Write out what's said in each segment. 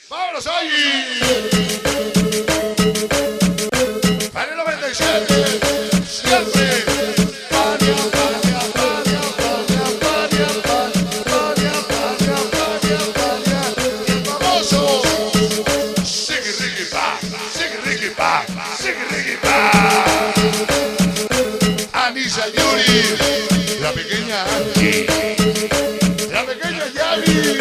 ¡Vámonos ahí! Para el 97, siempre. El famoso Siggy Ricky Pa, Siggy Ricky Pa, Siggy Ricky Pa. Anissa Yuri, la pequeña Angie, la pequeña Yari.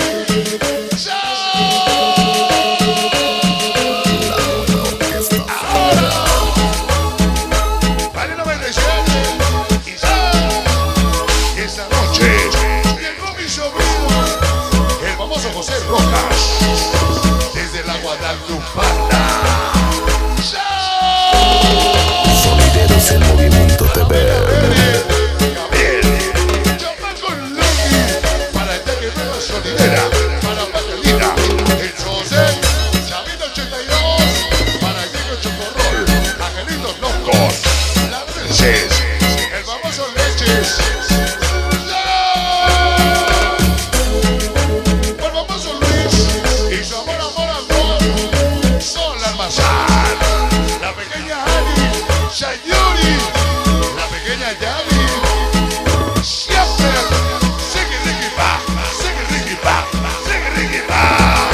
José Rojas, desde la Guadalupana. Sonideros en Movimiento TV. Gabriel, Chamaco Lucky, para el Teque Nueva Sonidera, para Patelina, el José, Chavito 82, para el Diego Chocorrol, Angelitos Locos, la Princess, el famoso Leches. La pequeña Ali, Sayuri, la pequeña Yali, siempre Siggy Ricky Pa, Siggy Ricky Pa, Siggy Ricky Pa.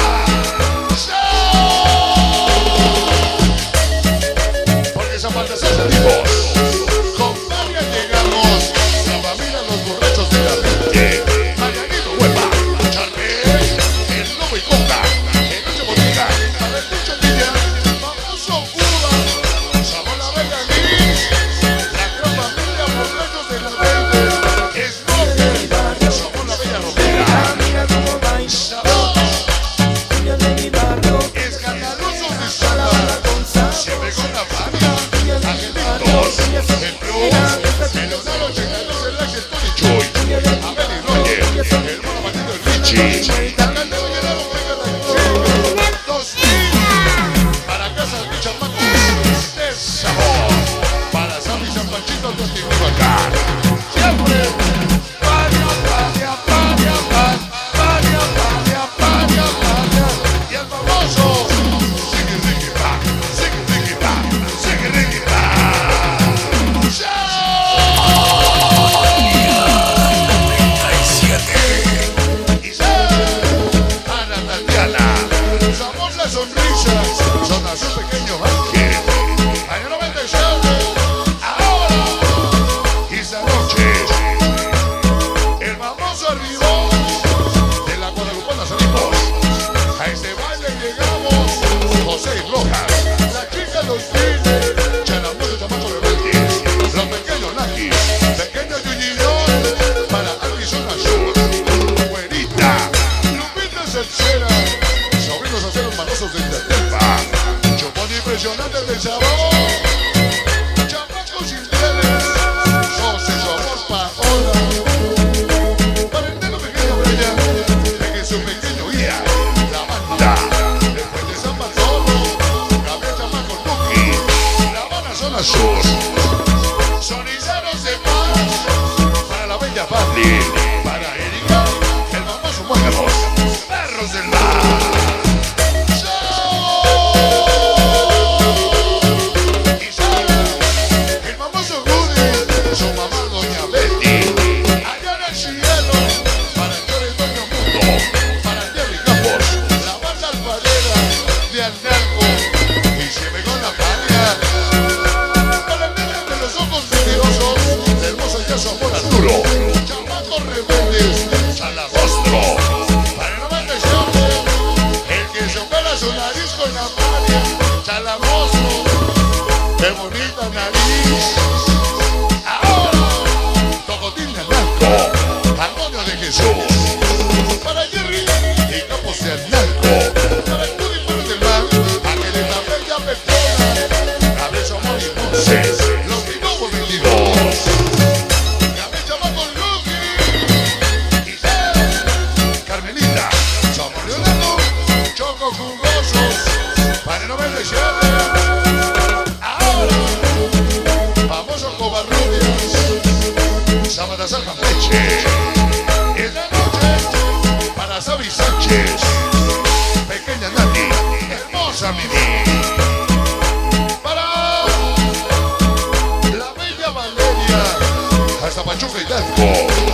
Porque esa parte se salimos, con varias llegamos, la familia Los Borrachos de la Mente, Marianito Huepa, Charmel, el Lobo y Coca, el Noche Botica, para el Techo Villa. Para casa de chamacos de sabor, para San y San Panchito de Teotihuacán. Siempre y el famoso Siggy Ricky Pa, Siggy Ricky Pa, Siggy Ricky Pa. Sonrisas son a su pequeño ángel. Año 97, ahora y esta noche, el famoso arribó de la Guadalupana salimos. A este baile llegamos, José Rojas, la chica los Pines, Chalamundo, Chamaco Rebeldes, los pequeños Nakis, pequeño Yuñillón, para Alison Azul, Güerita, Lupita Salsera. Sobrinos a ser los manosos de Intertempa, chupón impresionante del sabor, chamacos infieles, José somos Paola, para el dedo pequeño Brella, de su pequeño Ia, la banda, después de San Bartolo, Gabriel Chamaco Lucky, la Habana Zona Sur, sonideros de paz, para la bella Pabli, para Erika, el famoso Muéganos, perros del mar. Chamacos rebeldes, Salagostro, para el 97, el que se opera su nariz con la magia, Salagostro, qué bonita nariz. Ahora, Tocotín de Narco, Antonio de Jesús, para Jerry y Campos de Narco, para el Tudy Pérez del Mar, aquel de la bella persona, Cabeza Amor y Ponces, los Pinobos 22. Choco jugosos para el 97. Ahora, famoso Covarrubias, Sabanazal Campeche. En la noche, para Sabi Sánchez, pequeña Nati. hermosa Mimi. Para la bella Valeria, hasta Pachuca Hidalgo.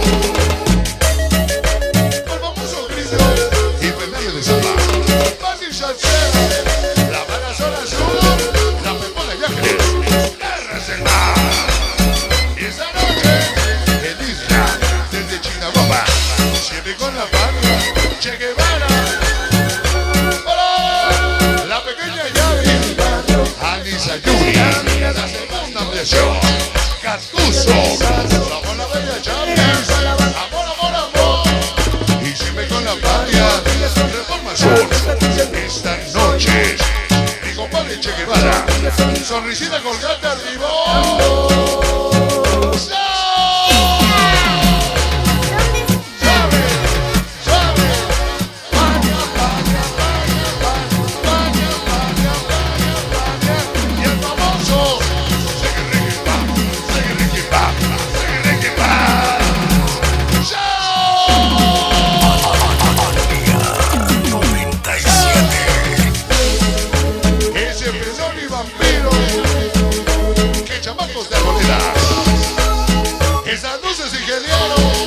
El famoso Cristo y Fernando de Zapa. Pati Salcera, la Bana Zona Sur, la Pepona Yáquez, Guerras del Mar. Y esta noche, el Isla, desde Chinamapa, siempre con la banda, Che Guevara. Para la pequeña Yavi, Anisa Yuri, la segunda ampliación, Catuso, vamos la bella Champions, amor, amor, amor. Y siempre con la patria, Reforma Sur. Esta noche, mi compadre Che Guevara, sonrisita colgante arriba. Esas luces ingenieros.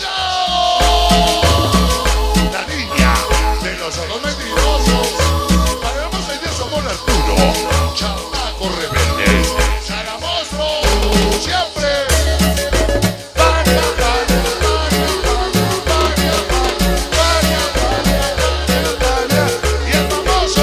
La niña de los ojos mentirosos. Para el de somos Arturo, chamaco rebelde, Sara Monstruo, siempre. Y el famoso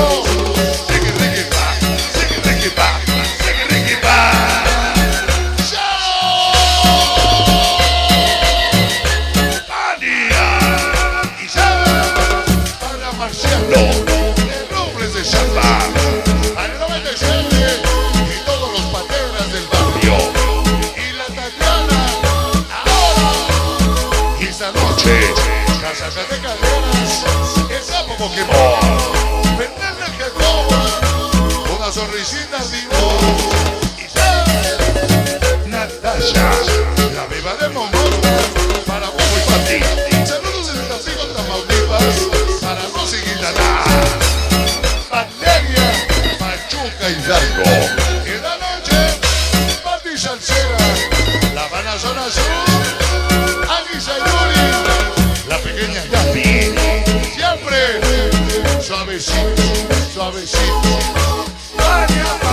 Marciano, el Robles de Zapa, al 97 y todos los pateras del barrio. Y la Tatiana, ahora. Y esta noche, casas de cadenas, el sapo Pokémon, Fernanda Jacobo, una sonrisita vivo. Y Natasha, la viva de Momón, para Bobo y Pati. Saludos desde Tampico, Tamaulipas. Para Rosy Guitarra, Valeria, Pachuca Hidalgo. Y en la noche, Pati Salcera, la Bana Zona Sur, Anisa Yuri, la pequeña Yapi. Siempre suavecito, suavecito.